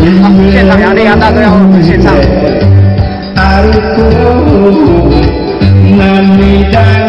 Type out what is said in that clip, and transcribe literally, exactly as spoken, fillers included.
好，现场杨丽杨大哥要为我们献唱。